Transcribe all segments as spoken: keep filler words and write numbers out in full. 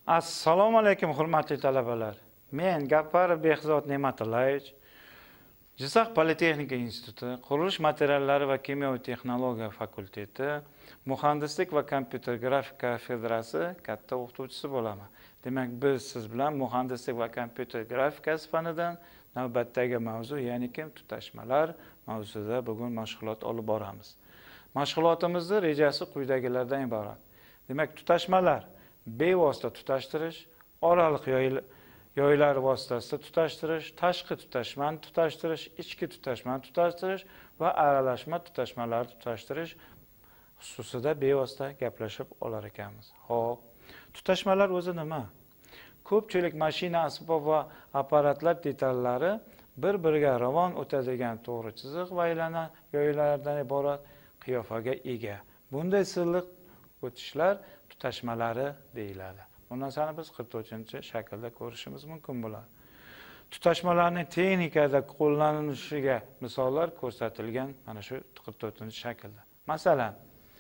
Assalomu alaykum hurmatli talabalar. Men Gapparov Behzod Ne'matullaevich, Jizzax Politexnika instituti, Qurilish materiallari va kimyoviy texnologiya fakulteti, Muhandislik va kompyuter grafika kafedrasi katta o'qituvchisi bo'laman. Demak, biz siz bilan muhandislik va kompyuter grafikasi fanidan navbatdagi mavzu, ya'ni kim tutashmalar mavzusida bugun mashg'ulot olib boramiz. Mashg'ulotimizning rejasi quyidagilardan iborat. Demak, tutashmalar bevosita tutashtirish, oraliq yoylar vositasida tutashtirish, tashqi tutashmani tutashtirish, ichki tutashmani tutashtirish va aralashma tutashmalarni tutashtirish xususida bevosita gaplashib olar ekanmiz. Xo'p, tutashmalar o'zi nima? Ko'pchilik mashina asbob va apparatlar detallari bir-biriga ravon o'tadigan to'g'ri chiziq va aylana yoylardan iborat qiyofaga ega. Bunday silliq o'tishlar tutashmalari deyiladi. Bu narsani biz qirq to'rtinchi shaklda ko'rishimiz mumkin bo'ladi. Tutashmalarning texnikada qo'llanilishiga misollar ko'rsatilgan mana shu qirq to'rtinchi shaklda. Masalan,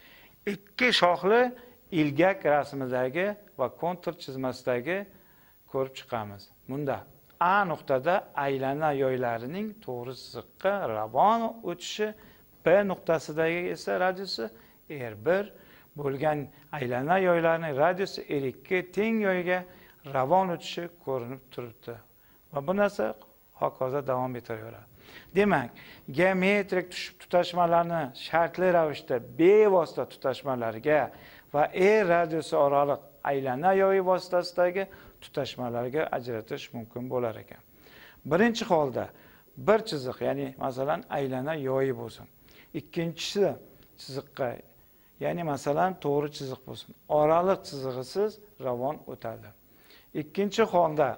ikki shoxli ilgak rasmidagi va kontur chizmasidagi ko'rib chiqamiz. Bunda A nuqtada aylana yoylarining to'g'ri chiziqqa ravon o'tishi, B nuqtasidagi esa radiusi R bir bo'lgan aylana yoylarining radiusi R ikki teng yoyga ravon o'tishi ko'rinib turibdi. Va bu narsa hokazo davom etaveradi. Demak, geometrik tutashmalarni shartli ravishda bevosita tutashmalarga va R radiusi oraliq aylana yoyi vositasidagi tutashmalarga ajratish mumkin bo'lar ekan. Birinchi holda bir chiziq, ya'ni masalan aylana yoyi bo'lsin. Ikkinchisi chiziqqa, ya'ni masalan to'g'ri chiziq bo'lsin. Oraliq chizig'isiz ravon o'tadi. Ikkinchi holda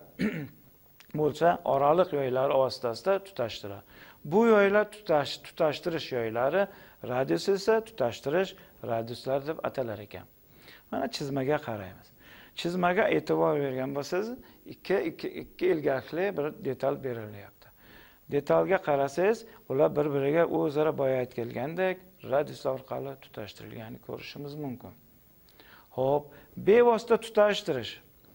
bo'lsa oraliq yoylar vositasida tutashtiradi. Bu yoylar tutash, tutashtirish yoylari, radiusi esa tutashtirish radiuslari deb atalar ekan. Mana chizmaga qaraymiz. Chizmaga e'tibor bergan bo'lsangiz, ikki ikki ikki ilgakli bir detal berilyapti. Detalga qarasangiz, ular bir-biriga o'zaro boya aytgandek radius orqali tutashtirilganini ko'rishimiz mumkin. Xo'p, bevosita tutashtirish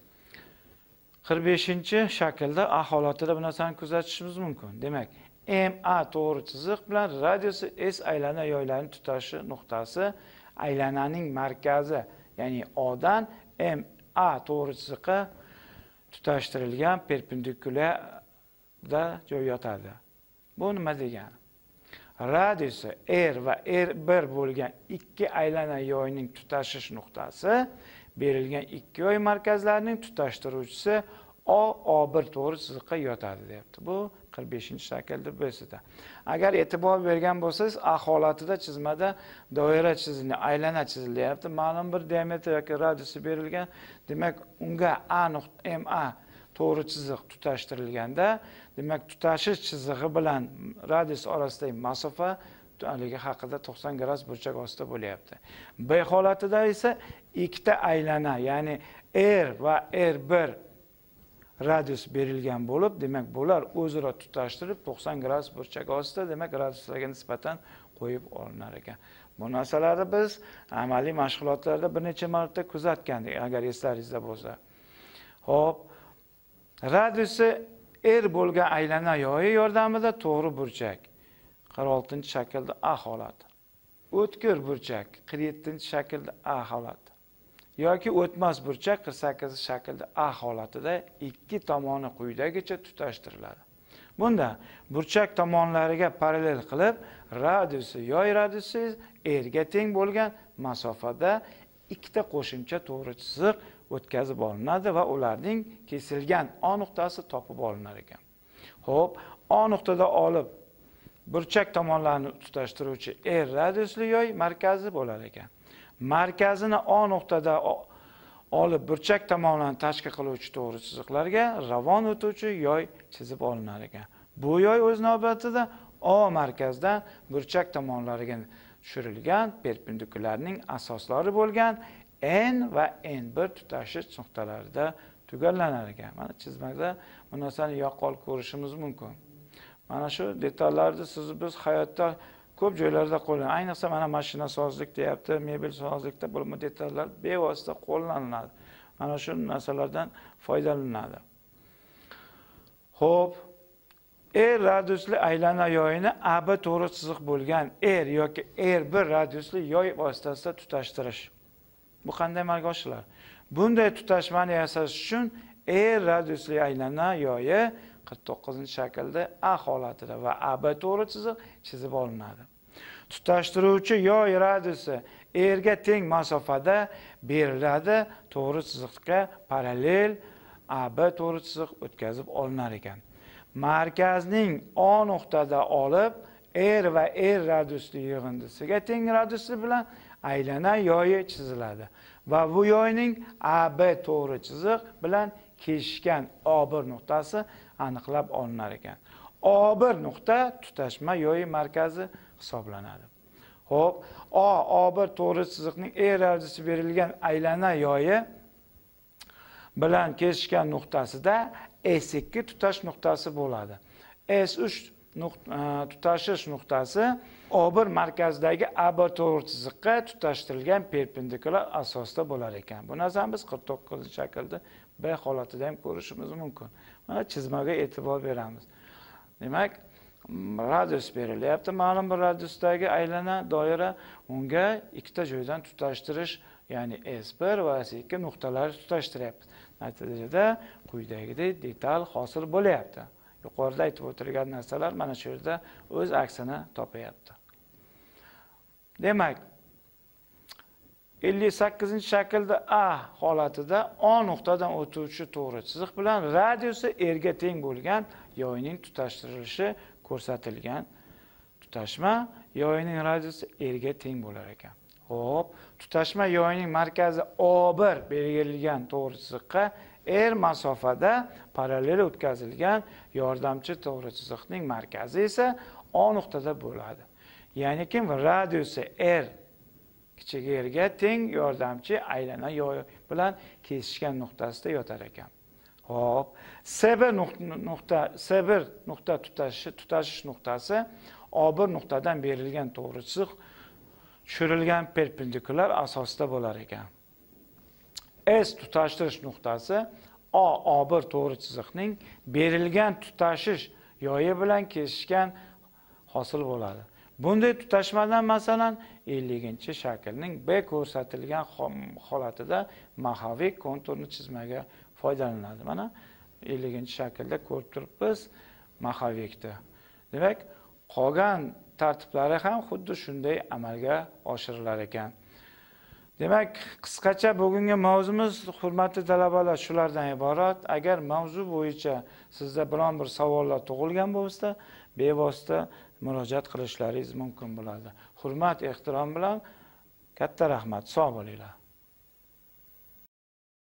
qirq beshinchi shaklda A holatida bu narsani kuzatishimiz mumkin. Demak, M A to'g'ri chiziq bilan radiusi S aylana yoylarini tutashi nuqtasi aylananing markazi, ya'ni O dan M A to'g'ri chiziqqa tutashtirilgan perpendikulyarda joy yotadi. Bu nima degani? Radiusi R va R bir bo'lgan ikki aylana yoyning tutashish nuqtasi berilgan ikki yoy markazlarining tutashtiruvchisi O O bir to'g'ri chiziqqa yotadi deyapti. Bu qirq beshinchi shaklda bo'lsa. Agar e'tibor bergan bo'lsangiz, A holatida chizmada doira chizilgan, aylana chizilyapti. Ma'lum bir diametr yoki radiusi berilgan. Demak, unga A nuqta M A to'g'ri chiziq tutashtirilganda, demak, tutashish chizig'i bilan radius orasidagi masofa haligi haqida to'qson gradus burchak ostida bo'lyapti. B holatida esa ikkita aylana, ya'ni R va R bir radius berilgan bo'lib, demak, bular o'zaro tutashtirib to'qson gradus burchak ostida, demak, radiuslarga nisbatan qo'yib olinar ekan. Bu narsalarni biz amaliy mashg'ulotlarda bir necha marta kuzatgandik, agar eslaringizda bo'lsa. Xo'p, radiusi R bo'lgan aylana yoyi yordamida to'g'ri burchak qirq oltinchi shaklda A holati. O'tkir burchak qirq yettinchi shaklda A holati. Yoki o'tmas burchak qirq sakkizinchi shaklda A holatida ikki tomoni quyidagicha tutashtiriladi. Bunda burchak tomonlariga parallel qilib, radiusi yoy radiusi R ga teng bo'lgan masofada ikkita qo'shimcha to'g'ri chiziq o'tkazib olinadi va ularning kesilgan O nuqtasi topib olinar ekan. Xo'p, O nuqtada olib burchak tomonlarini tutashtiruvchi R radiusli yoy markazi bo'lar ekan. Markazini O nuqtada olib burchak tomonlarini tashkil qiluvchi to'g'ri chiziqlarga ravon o'tuvchi yoy chizib olinar ekan. Bu yoy o'z navbatida O markazdan burchak tomonlariga tushirilgan perpendikulyarning asoslari bo'lgan N va N bir tutashish nuqtalarida tugallanar ekan. Mana chizmada bu narsani yaqqol ko'rishimiz mumkin. Mana shu detallarni siz biz hayotda ko'p joylarda qo'llanadi. Ayniqsa mana mashina sozlik deyapti, mebel sozlikda bu detallar bevosita qo'llaniladi. mana shu narsalardan foydalanadi. Xo'p, R radiusli aylana yoyini A B to'g'ri chiziq bo'lgan R yoki R bir radiusli yoy vositasida tutashtirish. Bu qanday amalga oshiriladi? Bunday tutashmani yasash uchun R radiusli aylana yoyi qirq to'qqizinchi shaklda A holatida va A B to'g'ri chiziq chizib olinadi. Tutashtiruvchi yoy radiusi R ga teng masofada beriladi, to'g'ri chiziqqa parallel A B to'g'ri chiziq o'tkazib olinar ekan. Markazning O nuqtada olib R va R radiusli yig'indisiga teng radiusi bilan aylana yoyi chiziladi va bu yoyning A B to'g'ri chiziq bilan kesishgan O bir nuqtasi aniqlab olinar ekan. O bir nuqta tutashma yoyi markazi hisoblanadi. Xo'p, O O bir to'g'ri chiziqning E radiusi berilgan aylana yoyi bilan kesishgan nuqtasida S ikki tutash nuqtasi bo'ladi. S uch tutashish nuqtasi O bir markazidagi A bir to'g'ri chiziqqa tutashtirilgan perpendikular asosida bo'lar ekan. Bu narsani biz qirq to'qqizinchi shaklda B holatida ham ko'rishimiz mumkin. Mana chizmaga e'tibor beramiz. Demak, radius berilyapti. Ma'lum bir radiusdagi aylana doira unga ikkita joydan tutashtirish, ya'ni S bir va S ikki nuqtalari tutashtiryapti. Natijada quyidagidek detal hosil bo'lyapti. Yuqorida aytib o'tilgan narsalar mana shu yerda o'z aksini topayapti. Demak, ellik sakkizinchi shaklda A holatida O nuqtadan o'tuvchi to'g'ri chiziq bilan radiusi R ga teng bo'lgan yoyning tutashtirilishi ko'rsatilgan. Tutashma yoyining radiusi R ga teng bo'lar ekan. Xo'p, tutashma yoyining markazi O bir belgilangan to'g'ri chiziqqa R masofada parallel o'tkazilgan yordamchi to'g'ri chiziqning markazi esa O nuqtada bo'ladi. Ya'ni kim radiusi R kichik R ga teng yordamchi aylana yoyi bilan kesishgan nuqtasida yotar ekan. Xo'p, S bir nuqta S bir nuqta tutashi tutashish nuqtasi O bir nuqtadan berilgan to'g'ri chiziq tushirilgan perpendikular asosida bo'lar ekan. S tutashtirish nuqtasi O O bir to'g'ri chiziqning berilgan tutashish yoyi bilan kesishgan hosil bo'ladi. Bunday tutashmadan masalan elliginchi shaklning B ko'rsatilgan holatida mahaviy konturni chizmaga foydalanadi. Mana elliginchi shaklda ko'rib turibmiz mahavikni. Demak, qolgan tartiblari ham xuddi shunday amalga oshirilar ekan. Demak, qisqacha bugungi mavzumiz, hurmatli talabalar, shulardan iborat. Agar mavzu bo'yicha sizda biron bir savollar tug'ilgan bo'lsa, bevosita murojaat qilishlaringiz mumkin bo'ladi. Hurmat, ehtirom bilan katta rahmat. Sog' bo'linglar.